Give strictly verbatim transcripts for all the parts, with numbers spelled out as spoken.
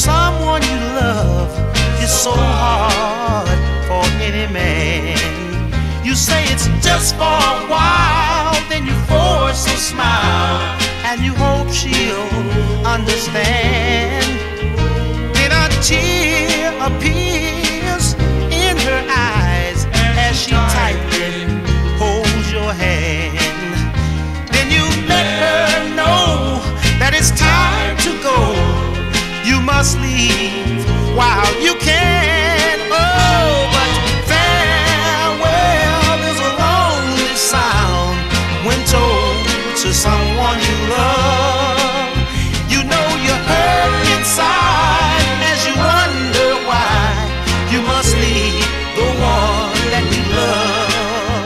someone you love is so hard for any man. You say it's just for a while, then you force a smile, and you hope she'll understand. Then a tear appears in her eyes as she tightly holds your hand. Then you let her know that it's time to go. You must leave while you can. Oh, but farewell is a lonely sound when told to someone you love. You know you're hurt inside as you wonder why you must leave the one that you love.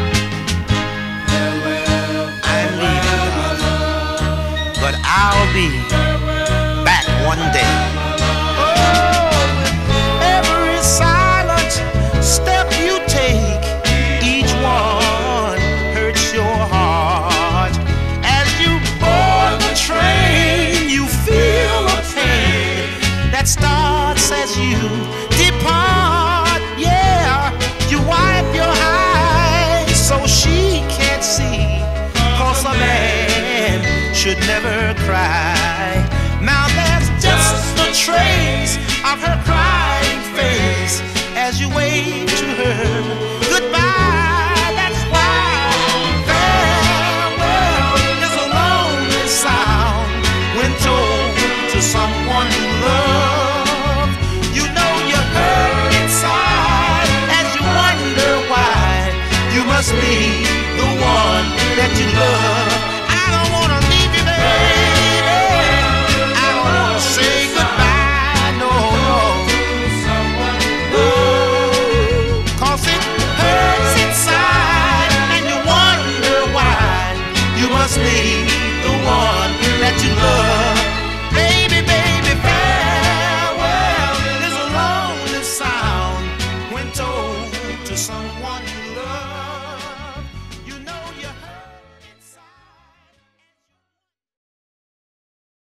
I'm leaving, but I'll be back one day. Oh, every silent step you take, each one hurts your heart. As you board the train, you feel a pain that starts as you depart. Yeah, you wipe your eyes so she can't see, 'cause a man should never cry. Now there's just a trace of her crying face as you wave to her goodbye. That's why farewell is a lonely sound when told to someone you love.